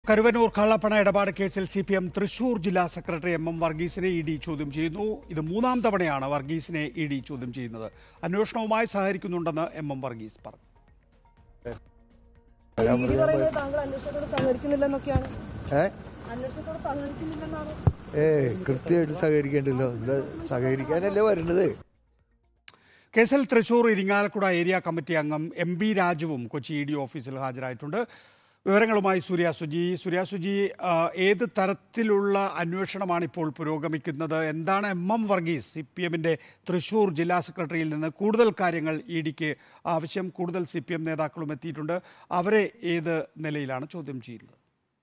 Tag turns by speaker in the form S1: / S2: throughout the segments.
S1: കരുവന്നൂർ കള്ളപ്പണ ഇടപാട് കേസിൽ സിപിഎം തൃശൂർ ജില്ലാ സെക്രട്ടറി എം വർഗീസിനെ ഇഡി ചോദ്യം ചെയ്യുന്നു. ഇത് മൂന്നാം തവണയാണ് വർഗീസിനെ ഇഡി ചോദ്യം ചെയ്യുന്നത്. അന്വേഷണവുമായി സഹകരിക്കുന്നുണ്ടെന്ന് എം വർഗീസ് പറഞ്ഞു.
S2: കൃത്യമായിട്ട് സഹകരിക്കേണ്ടല്ലോ, സഹകരിക്കാനല്ലേ വരുന്നത്.
S1: കേസിൽ തൃശൂർ ഇരിങ്ങാലക്കുട ഏരിയ കമ്മിറ്റി അംഗം എം രാജുവും കൊച്ചി ഇഡി ഓഫീസിൽ ഹാജരായിട്ടുണ്ട്. വിവരങ്ങളുമായി സൂര്യാസുജി, ഏത് തരത്തിലുള്ള അന്വേഷണമാണ് ഇപ്പോൾ പുരോഗമിക്കുന്നത്? എന്താണ് എം വർഗീസ് സിപിഎമ്മിൻ്റെ തൃശൂർ ജില്ലാ സെക്രട്ടറിയിൽ നിന്ന് കൂടുതൽ കാര്യങ്ങൾ ഇഡിക്ക് ആവശ്യം? കൂടുതൽ സിപിഎം നേതാക്കളും എത്തിയിട്ടുണ്ട്. അവരെ ഏത് നിലയിലാണ് ചോദ്യം ചെയ്യുന്നത്?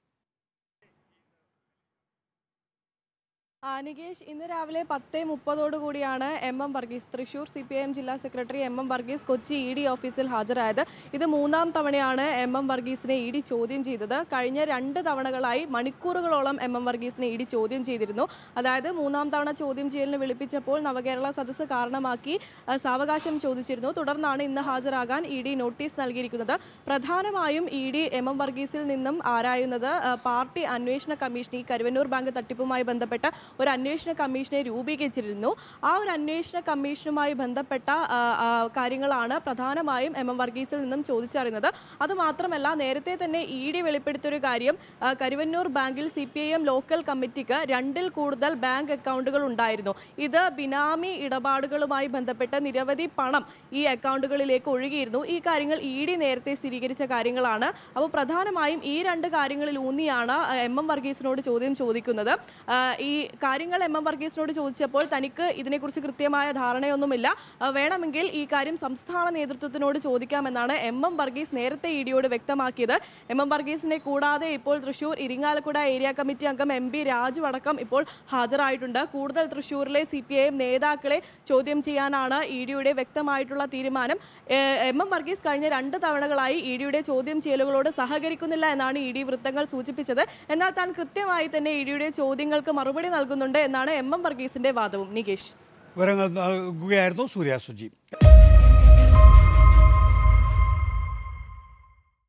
S3: നികേഷ്, ഇന്ന് രാവിലെ 10:30 കൂടിയാണ് എം വർഗീസ് തൃശൂർ സിപിഐഎം ജില്ലാ secretary M Varghese Kochi ED ഓഫീസിൽ ഹാജരായത്. ഇത് മൂന്നാം തവണയാണ് എം വർഗീസിനെ ഇഡി ചോദ്യം ചെയ്തത്. കഴിഞ്ഞ 2 തവണകളായി മണിക്കൂറുകളോളം എം വർഗീസിനെ ഇഡി ചോദ്യം ചെയ്തിരുന്നു. അതായത് മൂന്നാം തവണ ചോദ്യം ചെയ്യലിന് വിളിപ്പിച്ചപ്പോൾ നവകേരള സദസ്സ് കാരണമാക്കി സാവകാശം ചോദിച്ചിരുന്നു. തുടർന്നാണ് ഇന്ന് ഹാജരാകാൻ ഇഡി നോട്ടീസ് നൽകിയിരിക്കുന്നത്. പ്രധാനമായും ഇഡി എം വർഗീസിൽ നിന്നും ആരായുന്നത് പാർട്ടി അന്വേഷണ കമ്മീഷൻ, ഈ കരുവന്നൂർ ബാങ്ക് തട്ടിപ്പുമായി ബന്ധപ്പെട്ട ഒരു അന്വേഷണ കമ്മീഷനെ രൂപീകരിച്ചിരുന്നു. ആ ഒരു അന്വേഷണ കമ്മീഷനുമായി ബന്ധപ്പെട്ട കാര്യങ്ങളാണ് പ്രധാനമായും എം വർഗീസിൽ നിന്നും ചോദിച്ചറിയുന്നത്. അതുമാത്രമല്ല, നേരത്തെ തന്നെ ഇഡി വെളിപ്പെടുത്തിയൊരു കാര്യം, കരുവന്നൂർ ബാങ്കിൽ സിപിഐഎം ലോക്കൽ കമ്മിറ്റിക്ക് 2-ൽ കൂടുതൽ ബാങ്ക് അക്കൗണ്ടുകൾ ഉണ്ടായിരുന്നു. ഇത് ബിനാമി ഇടപാടുകളുമായി ബന്ധപ്പെട്ട നിരവധി പണം ഈ അക്കൗണ്ടുകളിലേക്ക് ഒഴുകിയിരുന്നു. ഈ കാര്യങ്ങൾ ഇഡി നേരത്തെ സ്ഥിരീകരിച്ച കാര്യങ്ങളാണ്. അപ്പോൾ പ്രധാനമായും ഈ 2 കാര്യങ്ങളിൽ ഊന്നിയാണ് എം വർഗീസിനോട് ചോദ്യം ചോദിക്കുന്നത്. ഈ കാര്യങ്ങൾ എം വർഗീസിനോട് ചോദിച്ചപ്പോൾ തനിക്ക് ഇതിനെക്കുറിച്ച് കൃത്യമായ ധാരണയൊന്നുമില്ല, വേണമെങ്കിൽ ഈ കാര്യം സംസ്ഥാന നേതൃത്വത്തിനോട് ചോദിക്കാമെന്നാണ് എം വർഗീസ് നേരത്തെ ഇഡിയോട് വ്യക്തമാക്കിയത്. എം വർഗീസിനെ കൂടാതെ ഇപ്പോൾ തൃശൂർ ഇരിങ്ങാലക്കുട ഏരിയ കമ്മിറ്റി അംഗം എം രാജു അടക്കം ഇപ്പോൾ ഹാജരായിട്ടുണ്ട്. കൂടുതൽ തൃശൂരിലെ സിപിഐഎം നേതാക്കളെ ചോദ്യം ചെയ്യാനാണ് ഇഡിയുടെ വ്യക്തമായിട്ടുള്ള തീരുമാനം. എം വർഗീസ് കഴിഞ്ഞ 2 തവണകളായി ഇഡിയുടെ ചോദ്യം ചെയ്യലുകളോട് സഹകരിക്കുന്നില്ല എന്നാണ് ഇഡി വൃത്തങ്ങൾ സൂചിപ്പിച്ചത്. എന്നാൽ താൻ കൃത്യമായി തന്നെ ഇഡിയുടെ ചോദ്യങ്ങൾക്ക് മറുപടി നൽകുന്നുണ്ട് എന്നാണ് എം വർഗീസിന്റെ വാദവും. നികേഷ്,
S1: വിവരങ്ങൾ നൽകുകയായിരുന്നു സൂര്യാസുജി.